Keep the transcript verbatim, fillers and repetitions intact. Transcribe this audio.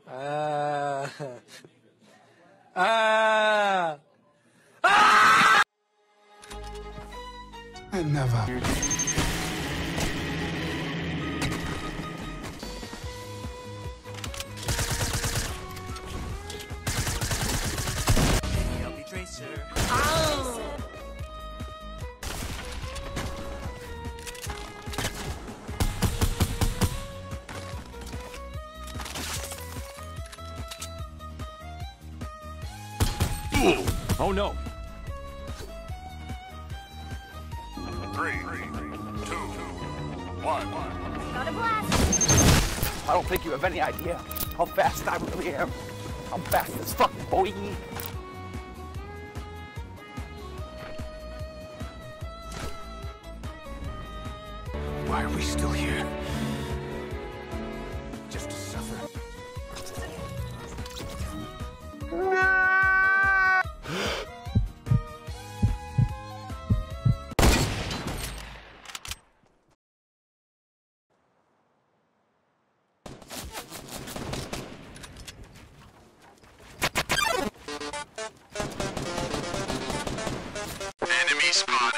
Ah. Ah. Ah. I never. Oh no! Three, two, one. Got a blast! I don't think you have any idea how fast I really am. I'm fast as fuck, boy. Why are we still here? Just to suffer. Enemy spotted.